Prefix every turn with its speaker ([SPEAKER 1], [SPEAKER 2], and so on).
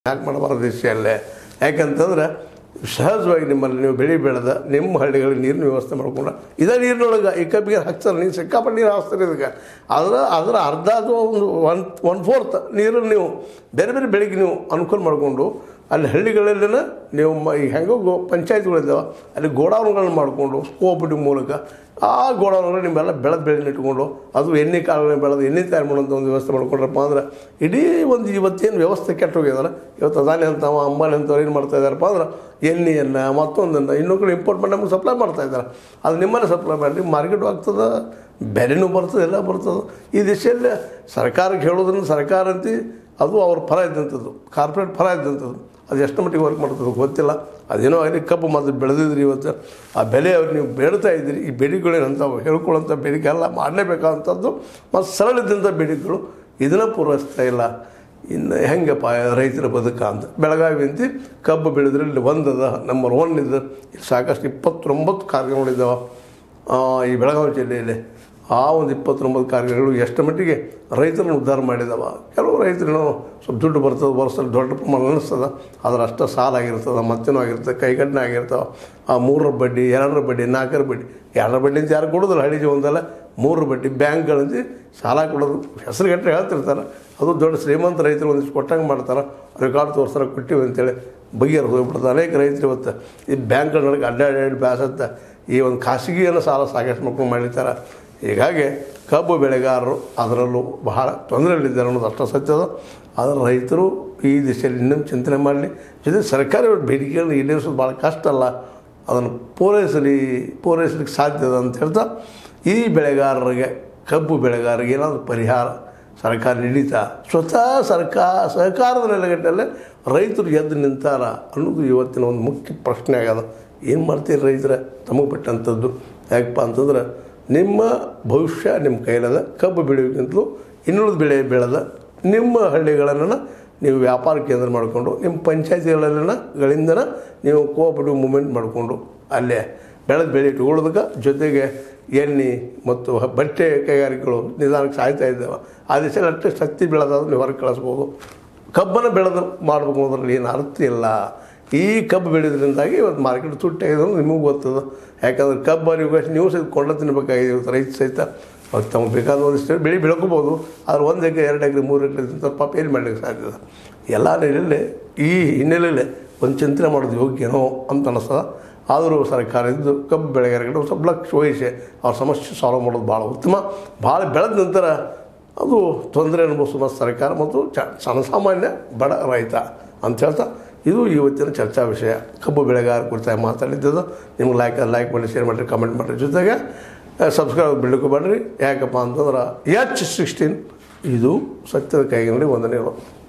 [SPEAKER 1] ಯಾಕೆ ಮಾಡಬಾರ್ದು ದೇಶಲ್ಲೇ ಯಾಕಂತಂದ್ರೆ ಸಹಜವಾಗಿ ನಿಮ್ಮಲ್ಲಿ ನೀವು ಬೆಳೆ ಬೆಳೆದ ನಿಮ್ಮ ಹಳ್ಳಿಗಳಿಗೆ ನೀರಿನ ವ್ಯವಸ್ಥೆ ಮಾಡ್ಕೊಂಡು ಇದೇ ನೀರಿನೊಳಗೆ ಈ ಕಬ್ಬಿಗೆ ಹಾಕ್ತಾರೆ ನೀವು ಸಿಕ್ಕಾಪಟ್ಟೆ ನೀರು ಹಾಕ್ತಾರೆ ಇದಕ್ಕೆ ಅದರ ಅರ್ಧ ಅಥವಾ ಒಂದು ಫೋರ್ತ್ ನೀರನ್ನು ನೀವು ಬೇರೆ ಬೇರೆ ಬೆಳೆಗೆ ನೀವು ಅನುಕೂಲ ಮಾಡಿಕೊಂಡು ಅಲ್ಲಿ ಹಳ್ಳಿಗಳಲ್ಲಿನ ನೀವು ಈಗ ಹೆಂಗೋ ಪಂಚಾಯತ್ಗಳಿದ್ದಾವೆ ಅಲ್ಲಿ ಗೋಡೌನ್ಗಳನ್ನ ಮಾಡಿಕೊಂಡು ಕೋಆಪರೇಟಿವ್ ಮೂಲಕ ಆ ಗೋಡೌನ್ಗಳು ನಿಮ್ಮೆಲ್ಲ ಬೆಳೆನ ಇಟ್ಕೊಂಡು ಅದು ಎಣ್ಣೆ ಕಾಳುಗಳನ್ನ ಬೆಳೆದು ಎಣ್ಣೆ ತಯಾರು ಮಾಡೋಂಥ ಒಂದು ವ್ಯವಸ್ಥೆ ಮಾಡ್ಕೊಂಡ್ರಪ್ಪ ಅಂದ್ರೆ ಇಡೀ ಒಂದು ಇವತ್ತೇನು ವ್ಯವಸ್ಥೆ ಕೆಟ್ಟು ಹೋಗ್ಯದಲ್ಲ ಇವತ್ತು ಅದಾನಿ ಅಂತವ ಅಂಬಾನಿ ಅಂತವ್ರು ಏನು ಮಾಡ್ತಾಯಿದ್ದಾರಪ್ಪ ಅಂದ್ರೆ ಎಣ್ಣೆಯನ್ನು ಮತ್ತೊಂದನ್ನು ಇನ್ನೊಂದು ಇಂಪೋರ್ಟ್ ಮಾಡಿ ನಮಗೆ ಸಪ್ಲೈ ಮಾಡ್ತಾಯಿದ್ದಾರೆ ಅದು ನಿಮ್ಮನ್ನೇ ಸಪ್ಲೈ ಮಾಡಿ ಮಾರ್ಕೆಟು ಆಗ್ತದೆ ಬೆಲೆನೂ ಬರ್ತದೆ ಎಲ್ಲ ಬರ್ತದೆ ಈ ದೇಶದಲ್ಲಿ ಸರ್ಕಾರಕ್ಕೆ ಹೇಳೋದ್ರಿಂದ ಸರ್ಕಾರ ಅಂತಿ ಅದು ಅವ್ರ ಫಲ ಇದ್ದಂಥದ್ದು ಕಾರ್ಪೊರೇಟ್ ಫಲ ಇದ್ದಂಥದ್ದು ಅದು ಎಷ್ಟು ಮಟ್ಟಿಗೆ ವರ್ಕ್ ಮಾಡ್ತದೆ ಗೊತ್ತಿಲ್ಲ ಅದೇನೋ ಆಗಲಿ ಕಬ್ಬು ಮೊದಲು ಬೆಳೆದಿದ್ರಿ ಇವತ್ತು ಆ ಬೆಲೆ ಅವ್ರು ನೀವು ಬೇಡ್ತಾ ಇದ್ದೀರಿ ಈ ಬೇಡಿಕೆಗಳೇನಂತಾವೆ ಹೇಳ್ಕೊಳ್ಳೋಂಥ ಬೇಡಿಕೆ ಎಲ್ಲ ಮಾಡಲೇಬೇಕಾದಂಥದ್ದು ಮತ್ತು ಸರಳ ಇದ್ದಂಥ ಬೇಡಿಕೆಗಳು ಇದನ್ನು ಪೂರೈಸ್ತಾ ಇಲ್ಲ ಇನ್ನು ಹೆಂಗಪ್ಪ ರೈತರ ಬದುಕ ಅಂತ ಬೆಳಗಾವಿ ಅಂತಿ ಕಬ್ಬು ಬೆಳೆದ್ರೆ ಇಲ್ಲಿ ಒಂದದ ನಂಬರ್ 1 ಇದೆ ಇಲ್ಲಿ ಸಾಕಷ್ಟು 29 ಕಾರ್ಖಾನೆಗಳಿದ್ದಾವೆ ಈ ಬೆಳಗಾವಿ ಜಿಲ್ಲೆಯಲ್ಲಿ ಆ ಒಂದು 29 ಕಾರ್ಖಾನೆಗಳು ಎಷ್ಟು ಮಟ್ಟಿಗೆ ರೈತರನ್ನು ಉದ್ಧಾರ ಮಾಡಿದಾವ ಕೆಲವು ರೈತರು ಸ್ವಲ್ಪ ದುಡ್ಡು ಬರ್ತದೆ ವರ್ಷದಲ್ಲಿ ದೊಡ್ಡ ಪ್ರಮಾಣ ಅನ್ನಿಸ್ತದೆ ಆದರೆ ಅಷ್ಟು ಸಾಲ ಆಗಿರ್ತದೆ ಮತ್ತೇನೋ ಆಗಿರ್ತದೆ ಕೈಗಟ್ಟನೆ ಆಗಿರ್ತಾವೆ ಆ 3 ಬಡ್ಡಿ 2 ಬಡ್ಡಿ 4 ಬಡ್ಡಿ 2 ಬಡ್ಡಿ ಅಂತ ಯಾರು ಕೊಡೋದಿಲ್ಲ ಹಳ್ಳಿ ಜೀವನದಲ್ಲ 3 ಬಡ್ಡಿ ಬ್ಯಾಂಕ್ಗಳಂತ ಸಾಲ ಕೊಡೋದು ಹೆಸರುಗಟ್ಟರೆ ಹೇಳ್ತಿರ್ತಾರೆ ಅದು ದೊಡ್ಡ ಶ್ರೀಮಂತ ರೈತರು ಒಂದಿಷ್ಟು ಕೊಟ್ಟಂಗೆ ಮಾಡ್ತಾರೆ ರೆಕಾರ್ಡ್ ತೋರಿಸ್ತಾರೆ ಕೊಟ್ಟಿವಿ ಅಂತೇಳಿ ಬಗೆಹರಿದು ಹೋಗ್ಬಿಡ್ತಾರೆ ಅನೇಕ ರೈತರು ಇವತ್ತು ಈ ಬ್ಯಾಂಕ್ಗಳೊಳಗೆ ಅಡ್ಡಾಡಿ ಬ್ಯಾಸತ್ತ ಈ ಒಂದು ಖಾಸಗಿಯನ್ನು ಸಾಲ ಸಾಕಷ್ಟು ಮಕ್ಕಳು ಮಾಡಿರ್ತಾರೆ ಹೀಗಾಗಿ ಕಬ್ಬು ಬೆಳೆಗಾರರು ಅದರಲ್ಲೂ ಬಹಳ ತೊಂದರೆಯಲ್ಲಿದ್ದಾರೆ ಅನ್ನೋದು ಅಷ್ಟು ಸತ್ಯದ ಆದರೆ ರೈತರು ಈ ದಿಶೆಯಲ್ಲಿ ಇನ್ನೊಂದು ಚಿಂತನೆ ಮಾಡಲಿ ಜೊತೆ ಸರ್ಕಾರಿ ಬೇಡಿಕೆಗಳನ್ನು ಈಡೇರಿಸೋದು ಭಾಳ ಕಷ್ಟ ಅಲ್ಲ ಅದನ್ನು ಪೂರೈಸಲಿಕ್ಕೆ ಸಾಧ್ಯ ಅದ ಅಂತ ಹೇಳ್ತಾ ಈ ಬೆಳೆಗಾರರಿಗೆ ಕಬ್ಬು ಬೆಳೆಗಾರರಿಗೆ ಏನಾದರೂ ಪರಿಹಾರ ಸರ್ಕಾರ ನೀಡಿತಾ ಸ್ವತಃ ಸಹಕಾರದ ನೆಲೆಗಟ್ಟಲ್ಲೇ ರೈತರು ಎದ್ದು ನಿಂತಾರ ಅನ್ನೋದು ಇವತ್ತಿನ ಒಂದು ಮುಖ್ಯ ಪ್ರಶ್ನೆ ಆಗ್ಯದ ಏನು ಮಾಡ್ತೀರಿ ರೈತರ ತಮಗೆ ಬಿಟ್ಟಂಥದ್ದು ಯಾಕಪ್ಪ ಅಂತಂದ್ರೆ ನಿಮ್ಮ ಭವಿಷ್ಯ ನಿಮ್ಮ ಕೈಲದ ಕಬ್ಬು ಬೆಳೆಯೋಕ್ಕಿಂತಲೂ ಇನ್ನುಳಿದ ಬೆಳೆ ಬೆಳೆದ ನಿಮ್ಮ ಹಳ್ಳಿಗಳನ್ನು ನೀವು ವ್ಯಾಪಾರ ಕೇಂದ್ರ ಮಾಡಿಕೊಂಡು ನಿಮ್ಮ ಪಂಚಾಯತಿಗಳಿಂದನ ನೀವು ಕೋಆಪರೇಟಿವ್ ಮೂವ್ಮೆಂಟ್ ಮಾಡಿಕೊಂಡು ಅಲ್ಲೇ ಬೆಳೆದ ಬೆಳೆ ಇಟ್ಕೊಳ್ಳೋದಕ್ಕೆ ಜೊತೆಗೆ ಎಣ್ಣೆ ಮತ್ತು ಬಟ್ಟೆ ಕೈಗಾರಿಕೆಗಳು ನಿಧಾನಕ್ಕೆ ಸಾಯ್ತಾ ಇದ್ದಾವೆ ಆ ದಿಶೆಯಲ್ಲಿ ಅಟ್ಲೀಸ್ಟ್ ಹತ್ತಿ ಬೆಳೆದಾದ್ರೂ ನೀವು ಹೊರಗೆ ಕಳಿಸ್ಬೋದು ಕಬ್ಬನ್ನು ಬೆಳೆದು ಮಾಡಬೇಕು ಅದರಲ್ಲಿ ಏನು ಅರ್ಥ ಇಲ್ಲ ಈ ಕಬ್ಬು ಬೆಳೆಯೋದ್ರಿಂದಾಗಿ ಇವತ್ತು ಮಾರ್ಕೆಟ್ ತುಟ್ಟಾಗಿದೆ ನಿಮಗೂ ಗೊತ್ತದ ಯಾಕಂದ್ರೆ ಕಬ್ಬು ನೀವು ಸಹಿತ ಕೊಂಡ ತಿನ್ನಬೇಕಾಗಿದೆ ಇವತ್ತು ರೈತ ಸಹಿತ ಅವ್ರು ತಮಗೆ ಬೇಕಾದ ಒಂದಿಷ್ಟು ಬೆಳೆ ಬೆಳ್ಕೊಬೋದು ಆದ್ರೆ 1 ಎಕರೆ 2 ಎಕರೆ 3 ಎಕರೆ ತಿಂತಾರೆ ಪಾಪ ಏನು ಮಾಡಲಿಕ್ಕೆ ಸಾಧ್ಯದ ಎಲ್ಲ ನೆಲೆಯಲ್ಲಿ ಈ ಹಿನ್ನೆಲೆಯಲ್ಲಿ ಒಂದು ಚಿಂತನೆ ಮಾಡೋದು ಯೋಗ್ಯನೋ ಅಂತ ಅನ್ನಿಸ್ತದೆ ಆದರೂ ಸರ್ಕಾರ ಇದ್ದು ಕಬ್ಬು ಬೆಳೆಗಾರರಿಗೆ ಒಂದು ಸ್ವಲ್ಪ ಲಕ್ಷ ವಹಿಸಿ ಅವ್ರ ಸಮಸ್ಯೆ ಸಾಲ್ವ್ ಮಾಡೋದು ಭಾಳ ಉತ್ತಮ ಭಾಳ ಬೆಳೆದ ನಂತರ ಅದು ತೊಂದರೆ ಅನುಭವಿಸುವ ಸರ್ಕಾರ ಮತ್ತು ಜನಸಾಮಾನ್ಯ ಬಡ ರೈತ ಅಂತ ಹೇಳ್ತಾ ಇದು ಇವತ್ತಿನ ಚರ್ಚಾ ವಿಷಯ ಕಬ್ಬು ಬೆಳೆಗಾರ ಕುರಿತಾಗಿ ಮಾತಾಡಿದ್ದು ನಿಮ್ಗೆ ಲೈಕ್ ಮಾಡಿ ಶೇರ್ ಮಾಡಿರಿ ಕಮೆಂಟ್ ಮಾಡಿರಿ ಜೊತೆಗೆ ಸಬ್ಸ್ಕ್ರೈಬ್ ಬಿಡಕ್ಕೆ ಬೇಡ್ರಿ ಯಾಕಪ್ಪ ಅಂತಂದ್ರೆ H16 ಇದು ಸತ್ಯದ ಕೈಗಿನಲ್ಲಿ ವಂದನೆಗಳು.